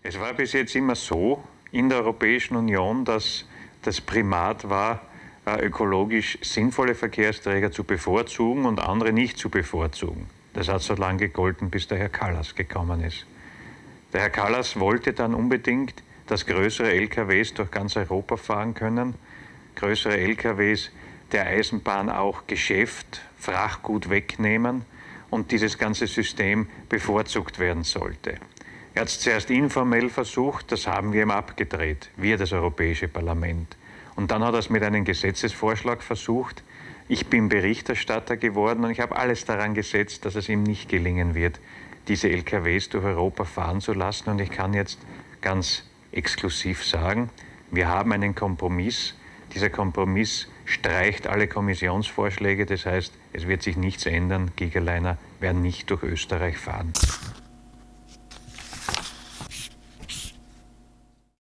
Es war bis jetzt immer so in der Europäischen Union, dass das Primat war, ökologisch sinnvolle Verkehrsträger zu bevorzugen und andere nicht zu bevorzugen. Das hat so lange gegolten, bis der Herr Kallas gekommen ist. Der Herr Kallas wollte dann unbedingt, dass größere LKWs durch ganz Europa fahren können. Größere LKWs der Eisenbahn auch Geschäft, Frachtgut wegnehmen und dieses ganze System bevorzugt werden sollte. Er hat es zuerst informell versucht, das haben wir ihm abgedreht, wir, das Europäische Parlament. Und dann hat er es mit einem Gesetzesvorschlag versucht. Ich bin Berichterstatter geworden und ich habe alles daran gesetzt, dass es ihm nicht gelingen wird, diese LKWs durch Europa fahren zu lassen. Und ich kann jetzt ganz exklusiv sagen, wir haben einen Kompromiss. Dieser Kompromiss streicht alle Kommissionsvorschläge. Das heißt, es wird sich nichts ändern. Gigaliner werden nicht durch Österreich fahren.